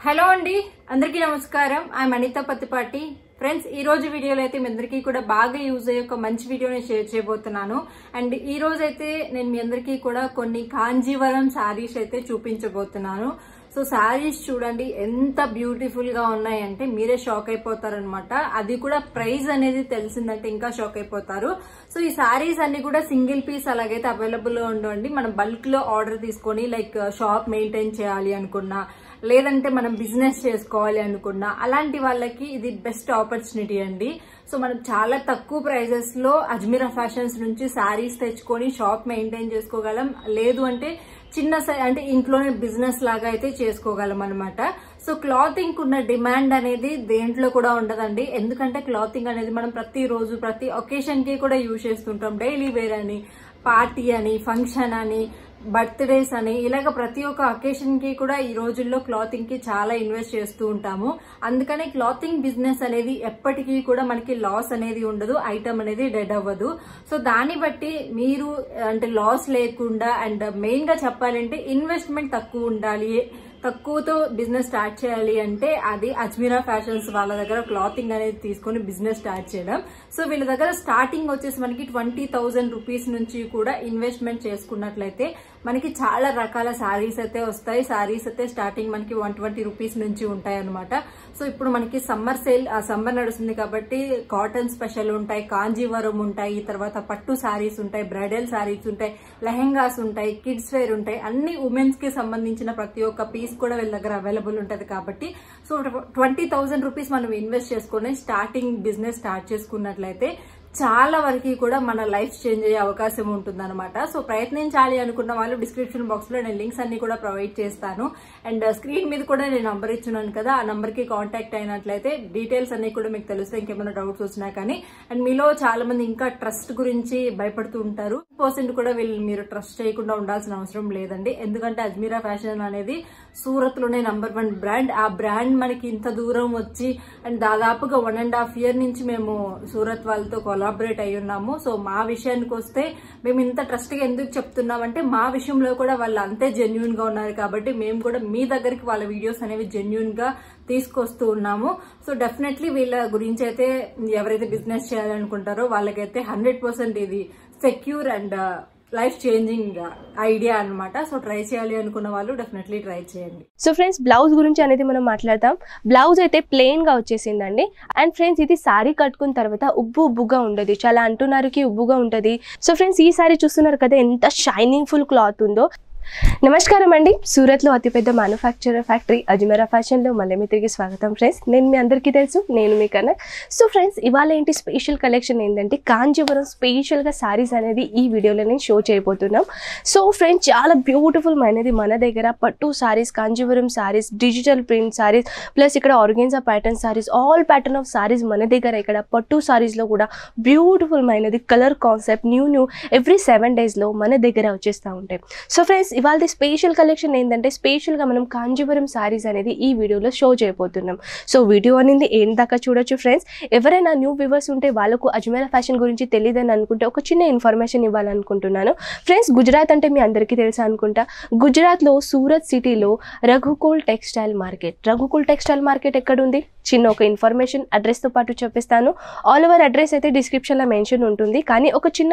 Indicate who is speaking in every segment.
Speaker 1: Hello అండి, అందరికీ నమస్కారం. ఐఎమ్ అనిత పత్తిపాటి. ఫ్రెండ్స్, ఈ రోజు వీడియోలో అయితే మీ అందరికీ కూడా బాగా యూజ్ అయ్యే ఒక మంచి వీడియోని షేర్ చేయబోతున్నాను. అండ్ ఈ రోజు అయితే నేను మీ అందరికీ కూడా కొన్ని కాంజీవరం శారీస్ అయితే చూపించబోతున్నాను. సో శారీస్ చూడండి ఎంత బ్యూటిఫుల్ గా ఉన్నాయంటే మీరే షాక్ అయిపోతారనమాట. అది కూడా ప్రైస్ అనేది తెలిసిందంటే ఇంకా షాక్ అయిపోతారు. సో ఈ శారీస్ అన్ని కూడా సింగిల్ పీస్ అలాగైతే అవైలబుల్ గా ఉండండి. మనం బల్క్ లో ఆర్డర్ తీసుకొని లైక్ షాప్ మెయింటైన్ చేయాలి అనుకున్నా, లేదంటే మనం బిజినెస్ చేసుకోవాలి అనుకున్నా, అలాంటి వాళ్ళకి ఇది బెస్ట్ ఆపర్చునిటీ అండి. సో మనం చాలా తక్కువ ప్రైజెస్ లో అజ్మీరా ఫ్యాషన్స్ నుంచి శారీస్ తెచ్చుకొని షాప్ మెయింటైన్ చేసుకోగలం. లేదు అంటే చిన్న అంటే ఇంట్లోనే బిజినెస్ లాగా అయితే చేసుకోగలం అనమాట. సో క్లాతింగ్ ఉన్న డిమాండ్ అనేది దేంట్లో కూడా ఉండదండి. ఎందుకంటే క్లాతింగ్ అనేది మనం ప్రతి రోజు ప్రతి ఒకేషన్ కి కూడా యూజ్ చేస్తుంటాం. డైలీ వేర్ అని, పార్టీ అని, ఫంక్షన్ అని, బర్త్డేస్ అని, ఇలాగ ప్రతి ఒక్క అకేషన్ కి కూడా ఈ రోజుల్లో క్లాతింగ్ కి చాలా ఇన్వెస్ట్ చేస్తూ ఉంటాము. అందుకనే క్లాతింగ్ బిజినెస్ అనేది ఎప్పటికీ కూడా మనకి లాస్ అనేది ఉండదు, ఐటమ్ అనేది డెడ్ అవ్వదు. సో దాన్ని బట్టి మీరు అంటే లాస్ లేకుండా అండ్ మెయిన్ గా చెప్పాలంటే ఇన్వెస్ట్మెంట్ తక్కువ ఉండాలి, తక్కువతో బిజినెస్ స్టార్ట్ చేయాలి అంటే అది అజ్మీరా ఫ్యాషన్స్ వాళ్ళ దగ్గర క్లాతింగ్ అనేది తీసుకుని బిజినెస్ స్టార్ట్ చేయడం. సో వీళ్ళ దగ్గర స్టార్టింగ్ వచ్చేసి మనకి 20,000 రూపీస్ నుంచి కూడా ఇన్వెస్ట్మెంట్ చేసుకున్నట్లయితే మనకి చాలా రకాల శారీస్ అయితే వస్తాయి. శారీస్ అయితే స్టార్టింగ్ మనకి 120 రూపీస్ నుంచి ఉంటాయి అనమాట. సో ఇప్పుడు మనకి సమ్మర్ సేల్, సమ్మర్ నడుస్తుంది కాబట్టి కాటన్ స్పెషల్ ఉంటాయి, కాంజీవరం ఉంటాయి, తర్వాత పట్టు శారీస్ ఉంటాయి, బ్రైడల్ శారీస్ ఉంటాయి, లెహెంగాస్ ఉంటాయి, కిడ్స్ వేర్ ఉంటాయి. అన్ని ఉమెన్స్ కి సంబంధించిన ప్రతి ఒక్క పీస్ కూడా వీళ్ళ దగ్గర అవైలబుల్ ఉంటది కాబట్టి సో 20,000 రూపీస్ మనం ఇన్వెస్ట్ చేసుకుని స్టార్టింగ్ బిజినెస్ స్టార్ట్ చేసుకున్నట్లయితే చాలా వరకు కూడా మన లైఫ్ చేంజ్ అయ్యే అవకాశం ఉంటుంది అనమాట. సో ప్రయత్నించాలి అనుకున్న వాళ్ళు డిస్క్రిప్షన్ బాక్స్ లో నేను లింక్స్ అన్ని కూడా ప్రొవైడ్ చేస్తాను. అండ్ స్క్రీన్ మీద కూడా నేను నంబర్ ఇచ్చున్నాను కదా, ఆ నంబర్ కి కాంటాక్ట్ అయినట్లయితే డీటెయిల్స్ అన్ని కూడా మీకు తెలుస్తాయి. ఇంకేమైనా డౌట్స్ వచ్చినా కానీ. అండ్ మీలో చాలా మంది ఇంకా ట్రస్ట్ గురించి భయపడుతూ ఉంటారు. 1% కూడా మీరు ట్రస్ట్ చేయకుండా ఉండాల్సిన అవసరం లేదండి. ఎందుకంటే అజ్మీరా ఫ్యాషన్ అనేది సూరత్ లోనే #1 బ్రాండ్. ఆ బ్రాండ్ మనకి ఇంత దూరం వచ్చి అండ్ దాదాపుగా 1.5 year నుంచి మేము సూరత్ వాళ్ళతో కొలాబరేట్ అయి ఉన్నాము. సో మా విషయానికి వస్తే మేము ఇంత ట్రస్ట్ గా ఎందుకు చెప్తున్నామంటే మా విషయంలో కూడా వాళ్ళు అంతే జెన్యూన్ గా ఉన్నారు కాబట్టి మేము కూడా మీ దగ్గరికి వాళ్ళ వీడియోస్ అనేవి జెన్యూన్ గా తీసుకొస్తూ ఉన్నాము. సో డెఫినెట్లీ వీళ్ళ గురించి అయితే ఎవరైతే బిజినెస్ చేయాలనుకుంటారో వాళ్ళకైతే 100% ఇది secure and life changing idea అనమాట. సో ట్రై చేయాలి అనుకున్న వాళ్ళు డెఫినెట్లీ ట్రై చేయండి.
Speaker 2: సో ఫ్రెండ్స్, బ్లౌజ్ గురించి అనేది మనం మాట్లాడతాం. బ్లౌజ్ అయితే ప్లెయిన్ గా వచ్చేసిందండి. అండ్ ఫ్రెండ్స్, ఇది సారీ కట్టుకున్న తర్వాత ఉబ్బుగా ఉండదు, చాలా అంటున్నారు ఉబ్బుగా ఉంటది. సో ఫ్రెండ్స్, ఈ సారీ చూస్తున్నారు కదా ఎంత షైనింగ్ ఫుల్ క్లాత్ ఉందో. నమస్కారం అండి, సూరత్లో అతిపెద్ద మ్యానుఫ్యాక్చరర్ ఫ్యాక్టరీ అజ్మీరా ఫ్యాషన్లో మళ్ళీ మీ తిరిగి స్వాగతం. ఫ్రెండ్స్, నేను మీ అందరికీ తెలుసు, నేను మీ కన్నా. సో ఫ్రెండ్స్, ఇవాళ ఏంటి స్పెషల్ కలెక్షన్ ఏంటంటే కాంజీవరం స్పెషల్గా శారీస్ అనేది ఈ వీడియోలో నేను షో చేయబోతున్నాం. సో ఫ్రెండ్స్, చాలా బ్యూటిఫుల్ అనేది మన దగ్గర పట్టు saris, Kanjeevaram saris, digital print saris, plus ఇక్కడ organza pattern saris, all pattern of saris మన దగ్గర. ఇక్కడ పట్టు శారీస్లో కూడా బ్యూటిఫుల్ అనేది కలర్ కాన్సెప్ట్ న్యూ ఎవ్రీ 7 daysలో మన దగ్గర వచ్చేస్తూ ఉంటాయి. సో ఫ్రెండ్స్, ఇవాళ స్పెషల్ కలెక్షన్ ఏంటంటే స్పెషల్గా మనం కాంజీవరం శారీస్ అనేది ఈ వీడియోలో షో చేయబోతున్నాం. సో వీడియో అనేది ఏం దాకా చూడొచ్చు. ఫ్రెండ్స్, ఎవరైనా న్యూ వ్యూవర్స్ ఉంటే వాళ్ళకు అజ్మీరా ఫ్యాషన్ గురించి తెలియదని అనుకుంటే ఒక చిన్న ఇన్ఫర్మేషన్ ఇవ్వాలనుకుంటున్నాను. ఫ్రెండ్స్, గుజరాత్ అంటే మీ అందరికీ తెలుసా అనుకుంటా. గుజరాత్లో సూరత్ సిటీలో Raghukul textile market. Raghukul textile market ఎక్కడుంది? చిన్న ఒక ఇన్ఫర్మేషన్ అడ్రస్తో పాటు చెప్పిస్తాను. ఆల్ ఓవర్ అడ్రస్ అయితే డిస్క్రిప్షన్లో మెన్షన్ ఉంటుంది. కానీ ఒక చిన్న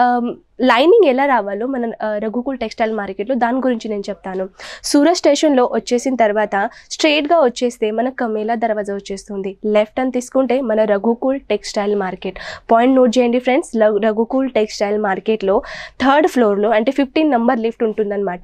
Speaker 2: లైనింగ్ ఎలా రావాలో మన రఘుకుల్ టెక్స్టైల్ మార్కెట్లో దాని గురించి నేను చెప్తాను. సూరత్ స్టేషన్లో వచ్చేసిన తర్వాత స్ట్రైట్గా వచ్చేస్తే మన కమేలా దర్వాజా వచ్చేస్తుంది. లెఫ్ట్ అని తీసుకుంటే మన Raghukul textile market. Point note చేయండి ఫ్రెండ్స్, రఘుకుల్ టెక్స్టైల్ మార్కెట్లో 3rd floorలో అంటే 15 నెంబర్ లిఫ్ట్ ఉంటుందన్నమాట.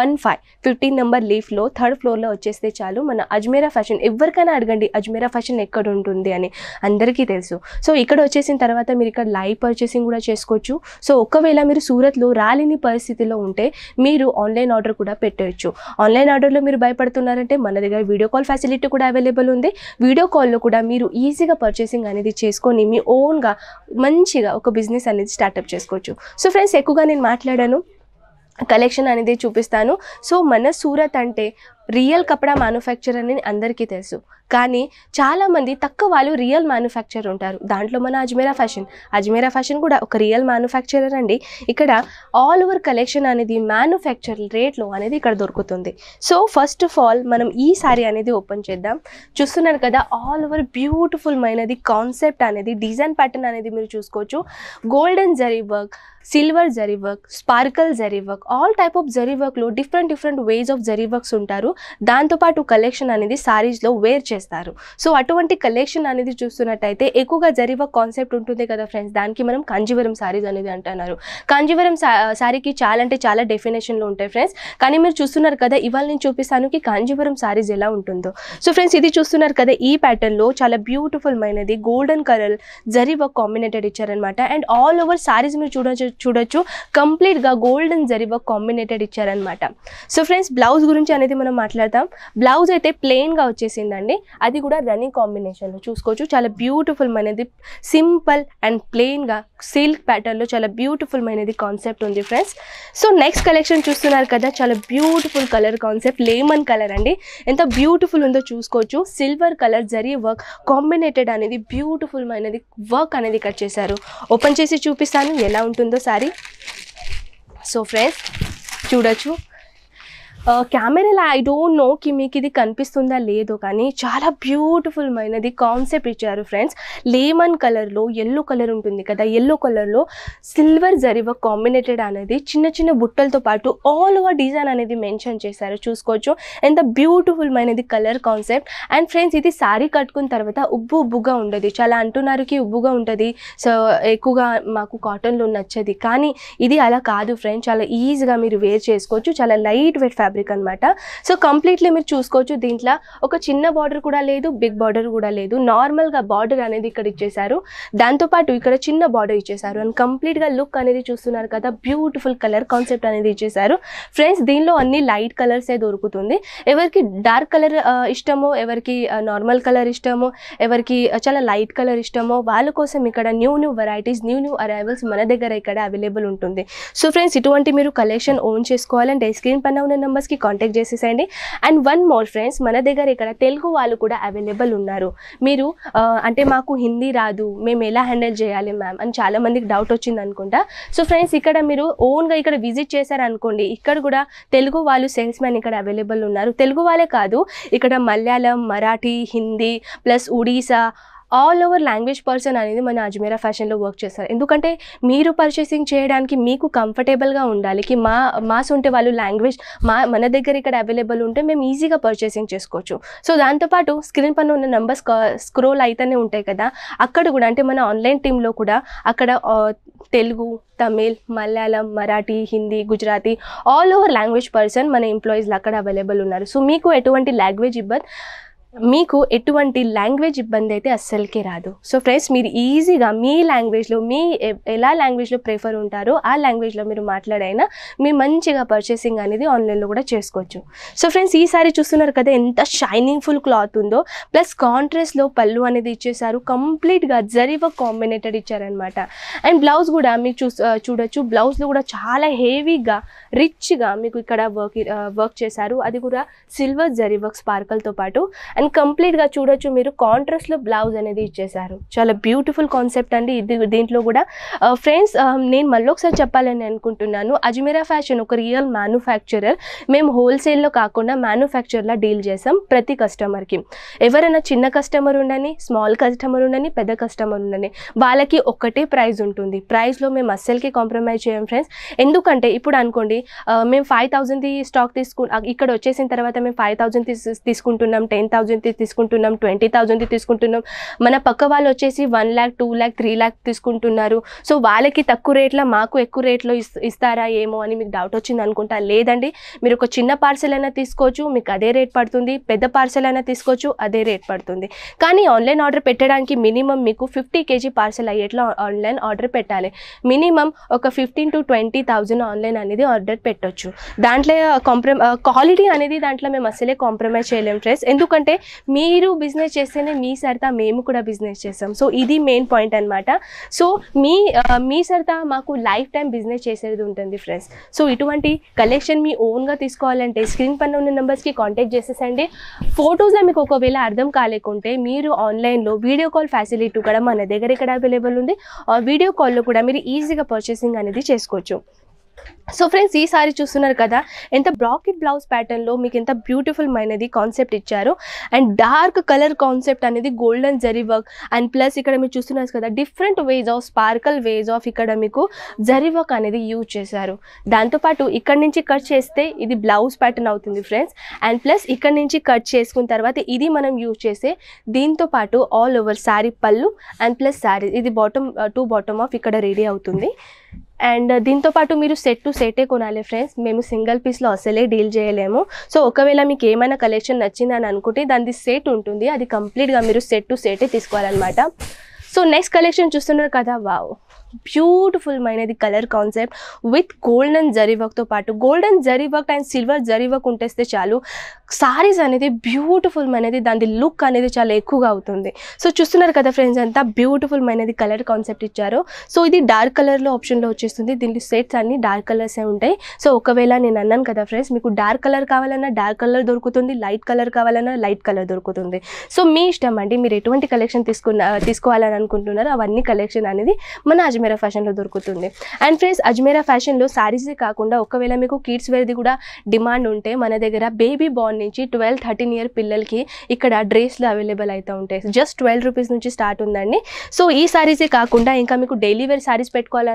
Speaker 2: 15 నెంబర్ లిఫ్ట్లో 3rd floorలో వచ్చేస్తే చాలు మన అజ్మీరా ఫ్యాషన్. ఎవరికైనా అడగండి అజ్మీరా ఫ్యాషన్ ఎక్కడ ఉంటుంది అని, అందరికీ తెలుసు. సో ఇక్కడ వచ్చేసిన తర్వాత మీరు ఇక్కడ లైవ్ పర్చేసింగ్ కూడా చేసుకోవచ్చు. సో ఒకవేళ మీరు సూరత్లో రాలేని పరిస్థితిలో ఉంటే మీరు ఆన్లైన్ ఆర్డర్ కూడా పెట్టవచ్చు. ఆన్లైన్ ఆర్డర్లో మీరు భయపడుతున్నారంటే మన దగ్గర వీడియో కాల్ ఫెసిలిటీ కూడా అవైలబుల్ ఉంది. వీడియో కాల్లో కూడా మీరు ఈజీగా పర్చేసింగ్ అనేది చేసుకొని మీ ఓన్గా మంచిగా ఒక బిజినెస్ అనేది స్టార్ట్అప్ చేసుకోవచ్చు. సో ఫ్రెండ్స్, ఎక్కువగా నేను మాట్లాడాను, కలెక్షన్ అనేది చూపిస్తాను. సో మన సూరత్ అంటే రియల్ కపడా మ్యానుఫ్యాక్చర్ అని అందరికీ తెలుసు, కానీ చాలామంది తక్కువ వాళ్ళు రియల్ మ్యానుఫ్యాక్చర్ ఉంటారు. దాంట్లో మన అజ్మీరా ఫ్యాషన్ కూడా ఒక రియల్ మ్యానుఫ్యాక్చరర్ అండి. ఇక్కడ ఆల్ ఓవర్ కలెక్షన్ అనేది మ్యానుఫ్యాక్చర్ రేట్లో అనేది ఇక్కడ దొరుకుతుంది. సో ఫస్ట్ ఆఫ్ ఆల్ మనం ఈ సారీ అనేది ఓపెన్ చేద్దాం. చూస్తున్నారు కదా, ఆల్ ఓవర్ బ్యూటిఫుల్ మైనది కాన్సెప్ట్ అనేది, డిజైన్ ప్యాటర్న్ అనేది మీరు చూసుకోవచ్చు. Golden zari work, silver zari work, sparkle zari work, all type of zari వర్క్లో different ways of zari works ఉంటారు. దాంతోపాటు కలెక్షన్ అనేది సారీస్లో వేర్ చేస్తారు. సో అటువంటి కలెక్షన్ అనేది చూస్తున్నట్టయితే ఎక్కువగా జరీ వర్క్ కాన్సెప్ట్ ఉంటుంది కదా ఫ్రెండ్స్, దానికి మనం కాంజీవరం సారీస్ అనేది అంటున్నారు. కాంజీవరం సారీకి చాలా అంటే చాలా డెఫినేషన్లు ఉంటాయి ఫ్రెండ్స్, కానీ మీరు చూస్తున్నారు కదా, ఇవాళ నేను చూపిస్తాను కి కాంజీవరం సారీస్ ఎలా ఉంటుందో. సో ఫ్రెండ్స్ ఇది చూస్తున్నారు కదా, ఈ ప్యాటర్న్లో చాలా బ్యూటిఫుల్ మైనది golden colour zari work combinated ఇచ్చారనమాట. అండ్ ఆల్ ఓవర్ సారీస్ మీరు చూడొచ్చు కంప్లీట్గా గోల్డెన్ జరీ వర్క్ కాంబినేటెడ్ ఇచ్చారనమాట. సో ఫ్రెండ్స్ బ్లౌజ్ గురించి అనేది మనం మాట్లాడతాం. బ్లౌజ్ అయితే ప్లెయిన్గా వచ్చేసిందండి, అది కూడా రన్నింగ్ కాంబినేషన్లో చూసుకోవచ్చు. చాలా బ్యూటిఫుల్ మైనది సింపుల్ అండ్ ప్లెయిన్గా సిల్క్ ప్యాటర్న్లో చాలా బ్యూటిఫుల్ మైనది కాన్సెప్ట్ ఉంది ఫ్రెండ్స్. సో నెక్స్ట్ కలెక్షన్ చూస్తున్నారు కదా, చాలా beautiful colour concept, lemon colour అండి. ఎంత బ్యూటిఫుల్ ఉందో చూసుకోవచ్చు. Silver colour zari work combinated అనేది బ్యూటిఫుల్ మైనది వర్క్ అనేది కట్ చేశారు. ఓపెన్ చేసి చూపిస్తాను ఎలా ఉంటుందో సారీ. సో ఫ్రెండ్స్ చూడొచ్చు, కెమెరాలో ఐ డోంట్ నో కి మీకు ఇది కనిపిస్తుందా లేదో, కానీ చాలా బ్యూటిఫుల్ మైనది కాన్సెప్ట్ ఇచ్చారు ఫ్రెండ్స్. లెమన్ కలర్లో ఎల్లో కలర్ ఉంటుంది కదా, ఎల్లో కలర్లో సిల్వర్ జరీ వర్క్ కాంబినేటెడ్ అనేది చిన్న బుట్టలతో పాటు ఆల్ ఓవర్ డిజైన్ అనేది మెన్షన్ చేశారు. చూసుకోవచ్చు ఎంత బ్యూటిఫుల్ మైనది కలర్ కాన్సెప్ట్. అండ్ ఫ్రెండ్స్ ఇది సారీ కట్టుకున్న తర్వాత ఉబ్బుగా ఉండదు. చాలా అంటున్నారు కి ఉబ్బుగా ఉంటుంది, సో ఎక్కువగా మాకు కాటన్లో నచ్చది, కానీ ఇది అలా కాదు ఫ్రెండ్స్. చాలా ఈజీగా మీరు వేర్ చేసుకోవచ్చు. చాలా లైట్ వెయిట్ ఫ్యాబ్రిక్ అనమాట. సో కంప్లీట్లీ మీరు చూసుకోవచ్చు, దీంట్లో ఒక చిన్న బార్డర్ కూడా లేదు, బిగ్ బార్డర్ కూడా లేదు, నార్మల్గా బార్డర్ అనేది ఇక్కడ ఇచ్చేసారు. దాంతోపాటు ఇక్కడ చిన్న బార్డర్ ఇచ్చేసారు. అండ్ కంప్లీట్గా లుక్ అనేది చూస్తున్నారు కదా, బ్యూటిఫుల్ కలర్ కాన్సెప్ట్ అనేది ఇచ్చేసారు ఫ్రెండ్స్. దీనిలో అన్ని లైట్ కలర్సే దొరుకుతుంది. ఎవరికి డార్క్ కలర్ ఇష్టమో, ఎవరికి నార్మల్ కలర్ ఇష్టమో, ఎవరికి చాలా లైట్ కలర్ ఇష్టమో వాళ్ళ కోసం ఇక్కడ న్యూ వెరైటీస్, న్యూ అరైవల్స్ మన దగ్గర ఇక్కడ అవైలబుల్ ఉంటుంది. సో ఫ్రెండ్స్ ఇటువంటి మీరు కలెక్షన్ ఓన్ చేసుకోవాలంటే స్క్రీన్ పైన ఉన్న నెంబర్స్కి కాంటాక్ట్ చేసేసేయండి. అండ్ వన్ మోర్ ఫ్రెండ్స్, మన దగ్గర ఇక్కడ తెలుగు వాళ్ళు కూడా అవైలబుల్ ఉన్నారు. మీరు అంటే మాకు హిందీ రాదు, మేము ఎలా హ్యాండిల్ చేయాలి మ్యామ్ అని చాలా మందికి డౌట్ వచ్చింది అనుకుంటా. సో ఫ్రెండ్స్ ఇక్కడ మీరు ఓన్గా ఇక్కడ విజిట్ చేశారనుకోండి, ఇక్కడ కూడా తెలుగు వాళ్ళు సేల్స్ మ్యాన్ ఇక్కడ అవైలబుల్ ఉన్నారు. తెలుగు వాళ్ళే కాదు, ఇక్కడ Malayalam, Marathi, Hindi plus Odisha all over language person అనేది మన అజ్మీరా ఫ్యాషన్లో వర్క్ చేస్తారు. ఎందుకంటే మీరు పర్చేసింగ్ చేయడానికి మీకు కంఫర్టబుల్గా ఉండాలి కి మా సొంత వాళ్ళు లాంగ్వేజ్ మన దగ్గర ఇక్కడ అవైలబుల్ ఉంటే మేము ఈజీగా పర్చేసింగ్ చేసుకోవచ్చు. సో దాంతోపాటు స్క్రీన్ పైన ఉన్న నెంబర్స్ స్క్రోల్ అయితేనే ఉంటాయి కదా, అక్కడ కూడా అంటే మన ఆన్లైన్ టీంలో కూడా అక్కడ Telugu, Tamil, Malayalam, Marathi, Hindi, Gujarati all over language person మన ఎంప్లాయీస్లో అక్కడ అవైలబుల్ ఉన్నారు. సో మీకు ఎటువంటి లాంగ్వేజ్ ఇబ్బంది అయితే అస్సలకే రాదు. సో ఫ్రెండ్స్ మీరు ఈజీగా మీ లాంగ్వేజ్లో ఎలా లాంగ్వేజ్లో ప్రిఫర్ ఉంటారో ఆ లాంగ్వేజ్లో మీరు మాట్లాడైనా మీరు మంచిగా పర్చేసింగ్ అనేది ఆన్లైన్లో కూడా చేసుకోవచ్చు. సో ఫ్రెండ్స్ ఈ సారీ చూస్తున్నారు కదా, ఎంత షైనింగ్ ఫుల్ క్లాత్ ఉందో, ప్లస్ కాంట్రాస్ట్లో పళ్ళు అనేది ఇచ్చేసారు. కంప్లీట్గా జరీ వర్క్ కాంబినేటెడ్ ఇచ్చారనమాట. అండ్ బ్లౌజ్ కూడా మీకు చూడొచ్చు, బ్లౌజ్లో కూడా చాలా హెవీగా రిచ్గా మీకు ఇక్కడ వర్క్ చేశారు. అది కూడా సిల్వర్ జరీ వర్క్ స్పార్కల్తో పాటు. అండ్ కంప్లీట్గా చూడొచ్చు మీరు కాంట్రాస్ట్లో బ్లౌజ్ అనేది ఇచ్చేసారు. చాలా బ్యూటిఫుల్ కాన్సెప్ట్ అండి దీంట్లో కూడా. ఫ్రెండ్స్ నేను మళ్ళీ ఒకసారి చెప్పాలని అనుకుంటున్నాను, అజ్మీరా ఫ్యాషన్ ఒక రియల్ మ్యానుఫ్యాక్చరర్. మేము హోల్సేల్లో కాకుండా మ్యానుఫ్యాక్చర్లా డీల్ చేసాం ప్రతి కస్టమర్కి. ఎవరైనా చిన్న కస్టమర్ ఉండని, స్మాల్ కస్టమర్ ఉండని, పెద్ద కస్టమర్ ఉండని, వాళ్ళకి ఒక్కటే ప్రైస్ ఉంటుంది. ప్రైస్లో మేము అస్సలకి కాంప్రమైజ్ చేయం ఫ్రెండ్స్. ఎందుకంటే ఇప్పుడు అనుకోండి మేము 5,000 స్టాక్ ఇక్కడ వచ్చేసిన తర్వాత మేము 5,000 తీసుకుంటున్నాం, 10,000 తీసుకుంటున్నాం, 20,000 తీసుకుంటున్నాం. మన పక్క వాళ్ళు వచ్చేసి 1 lakh, 2 lakh, 3 lakh తీసుకుంటున్నారు. సో వాళ్ళకి తక్కువ రేట్లో మాకు ఎక్కువ రేట్లో ఇస్తారా ఏమో అని మీకు డౌట్ వచ్చింది అనుకుంటా. లేదండి, మీరు ఒక చిన్న పార్సెల్ అయినా తీసుకోవచ్చు, మీకు అదే రేట్ పడుతుంది. పెద్ద పార్సెల్ అయినా తీసుకోవచ్చు, అదే రేట్ పడుతుంది. కానీ ఆన్లైన్ ఆర్డర్ పెట్టడానికి మినిమం మీకు 50 kg పార్సెల్ అయ్యేట్లా ఆన్లైన్ ఆర్డర్ పెట్టాలి. మినిమం ఒక 15,000 to 20,000 ఆన్లైన్ అనేది ఆర్డర్ పెట్టవచ్చు. దాంట్లో క్వాలిటీ అనేది దాంట్లో మేము అసలే కాంప్రమైజ్ చేయలేము ఫ్రెండ్స్. ఎందుకంటే మీరు బిజినెస్ చేస్తేనే మీ సరితా మేము కూడా బిజినెస్ చేస్తాం. సో ఇది మెయిన్ పాయింట్ అనమాట. సో మీ సరితా మాకు లైఫ్ టైం బిజినెస్ చేసేది ఉంటుంది ఫ్రెండ్స్. సో ఇటువంటి కలెక్షన్ మీ ఓన్గా తీసుకోవాలంటే స్క్రీన్ పైన ఉన్న నెంబర్స్కి కాంటాక్ట్ చేసేసండి. ఫొటోస్లో మీకు ఒకవేళ అర్థం కాలేకుంటే మీరు ఆన్లైన్లో వీడియో కాల్ ఫెసిలిటీ కూడా మన దగ్గర ఇక్కడ అవైలబుల్ ఉంది. వీడియో కాల్లో కూడా మీరు ఈజీగా పర్చేసింగ్ అనేది చేసుకోవచ్చు. సో ఫ్రెండ్స్, ఈ సారీ చూస్తున్నారు కదా, ఎంత బ్రాకెట్ బ్లౌజ్ ప్యాటర్న్లో మీకు ఎంత బ్యూటిఫుల్ మైనది కాన్సెప్ట్ ఇచ్చారు. అండ్ డార్క్ కలర్ కాన్సెప్ట్ అనేది golden zari work and plus ఇక్కడ మీరు చూస్తున్నారు కదా different ways of sparkle ways of ఇక్కడ మీకు జరీ వర్క్ అనేది యూజ్ చేశారు. దాంతోపాటు ఇక్కడ నుంచి కట్ చేస్తే ఇది బ్లౌజ్ ప్యాటర్న్ అవుతుంది ఫ్రెండ్స్. అండ్ ప్లస్ ఇక్కడ నుంచి కట్ చేసుకున్న తర్వాత ఇది మనం యూజ్ చేసే దీంతో పాటు ఆల్ ఓవర్ శారీ పళ్ళు అండ్ ప్లస్ శారీ ఇది బాటమ్ ఆఫ్ ఇక్కడ రెడీ అవుతుంది. అండ్ దీంతో పాటు మీరు సెట్ టు సెటే కొనాలి ఫ్రెండ్స్. మేము సింగిల్ పీస్లో అసలే డీల్ చేయలేము. సో ఒకవేళ మీకు ఏమైనా కలెక్షన్ నచ్చిందని అనుకుంటే దాని సెట్ ఉంటుంది, అది కంప్లీట్గా మీరు సెట్ టు సెటే తీసుకోవాలన్నమాట. సో నెక్స్ట్ కలెక్షన్ చూస్తున్నారు కదా, వావ్ బ్యూటిఫుల్ మైనది colour concept with golden zari వర్క్తో పాటు golden zari work and silver zari work ఉంటేస్తే చాలు సారీస్ అనేది బ్యూటిఫుల్ మైనది, దాని లుక్ అనేది చాలా ఎక్కువగా అవుతుంది. సో చూస్తున్నారు కదా ఫ్రెండ్స్, అంతా బ్యూటిఫుల్ మైనది కలర్ కాన్సెప్ట్ ఇచ్చారు. సో ఇది డార్క్ కలర్లో ఆప్షన్లో వచ్చేస్తుంది. దీంట్లో సెట్స్ అన్ని డార్క్ కలర్సే ఉంటాయి. సో ఒకవేళ నేను అన్నాను కదా ఫ్రెండ్స్, మీకు డార్క్ కలర్ కావాలన్నా డార్క్ కలర్ దొరుకుతుంది, లైట్ కలర్ కావాలన్నా లైట్ కలర్ దొరుకుతుంది. సో మీ ఇష్టం అండి, మీరు ఎటువంటి కలెక్షన్ తీసుకోవాలని అనుకుంటున్నారో అవన్నీ కలెక్షన్ అనేది మన అజ్మీరా ఫ్యాషన్లో దొరుకుతుంది. అండ్ ఫ్రెండ్స్, అజ్మీరా ఫ్యాషన్లో శారీసే కాకుండా ఒకవేళ మీకు కిడ్స్ వేర్ది కూడా డిమాండ్ ఉంటే మన దగ్గర బేబీ బార్న్ నుంచి 12-13 ఇయర్ పిల్లలకి ఇక్కడ డ్రెస్లు అవైలబుల్ అయితే ఉంటాయి. జస్ట్ 12 రూపీస్ నుంచి స్టార్ట్ ఉందండి. సో ఈ శారీసే కాకుండా ఇంకా మీకు డైలీ వేర్ శారీస్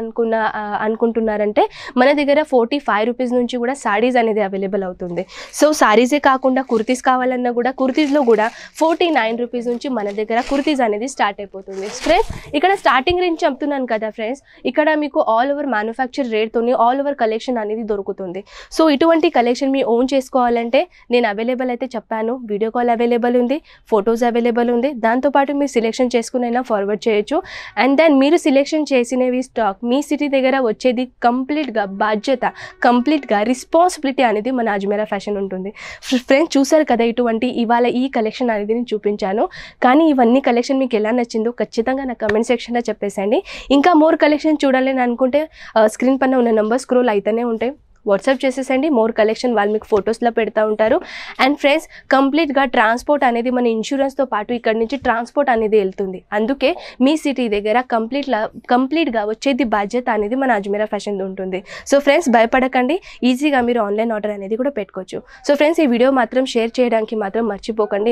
Speaker 2: అనుకుంటున్నారంటే మన దగ్గర 45 రూపీస్ నుంచి కూడా శారీస్ అనేది అవైలబుల్ అవుతుంది. సో శారీసే కాకుండా కుర్తీస్ కావాలన్నా కూడా కుర్తీస్లో కూడా 49 రూపీస్ నుంచి మన దగ్గర కుర్తీస్ అనేది స్టార్ట్ అయిపోతుంది. ఫ్రెండ్స్, ఇక్కడ స్టార్టింగ్ రేంజ్ చెప్తున్నాను కదా ఫ్రెండ్స్, ఇక్కడ మీకు ఆల్ ఓవర్ మ్యానుఫ్యాక్చర్ రేట్తోని ఆల్ ఓవర్ కలెక్షన్ అనేది దొరుకుతుంది. సో ఇటువంటి కలెక్షన్ మీ ఓన్ చేసుకోవాలంటే నేను అవైలబుల్ అయితే చెప్పాను, వీడియో కాల్ అవైలబుల్ ఉంది, ఫొటోస్ అవైలబుల్ ఉంది. దాంతోపాటు మీరు సెలెక్షన్ చేసుకునైనా ఫార్వర్డ్ చేయొచ్చు. అండ్ దెన్ మీరు సెలెక్షన్ చేసినవి స్టాక్ మీ సిటీ దగ్గర వచ్చేది కంప్లీట్గా బాధ్యత, కంప్లీట్గా రెస్పాన్సిబిలిటీ అనేది మన అజ్మీరా ఫ్యాషన్ ఉంటుంది. ఫ్రెండ్స్ చూసారు కదా, ఇవాళ ఈ కలెక్షన్ అనేది నేను చూపించాను. కానీ ఇవన్నీ కలెక్షన్ మీకు ఎలా నచ్చిందో ఖచ్చితంగా నా కమెంట్ సెక్షన్లో చెప్పేసండి. ఇంకా మోర్ కలెక్షన్ చూడాలని అనుకుంటే స్క్రీన్ పైన ఉన్న నెంబర్ స్క్రోల్ అయితేనే ఉంటాయి, వాట్సాప్ చేసేసండి. మోర్ కలెక్షన్ వాళ్ళు మీకు ఫొటోస్లో పెడతా ఉంటారు. అండ్ ఫ్రెండ్స్, కంప్లీట్గా ట్రాన్స్పోర్ట్ అనేది మన ఇన్సూరెన్స్తో పాటు ఇక్కడ నుంచి ట్రాన్స్పోర్ట్ అనేది వెళ్తుంది. అందుకే మీ సిటీ దగ్గర కంప్లీట్గా వచ్చేది బాధ్యత అనేది మన అజ్మీరా ఫ్యాషన్ ఉంటుంది. సో ఫ్రెండ్స్, భయపడకండి, ఈజీగా మీరు ఆన్లైన్ ఆర్డర్ అనేది కూడా పెట్టుకోవచ్చు. సో ఫ్రెండ్స్, ఈ వీడియో మాత్రం షేర్ చేయడానికి మాత్రం మర్చిపోకండి.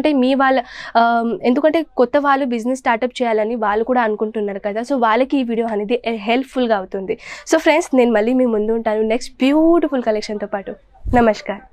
Speaker 2: ఎందుకంటే కొత్త వాళ్ళు బిజినెస్ స్టార్ట్అప్ చేయాలని వాళ్ళు కూడా అనుకుంటున్నారు కదా. సో వాళ్ళకి ఈ వీడియో అనేది హెల్ప్ఫుల్గా అవుతుంది. సో ఫ్రెండ్స్, నేను మళ్ళీ మీ ముందు ఉంటాను నెక్స్ట్ బ్యూటిఫుల్ కలెక్షన్తో పాటు. నమస్కారం.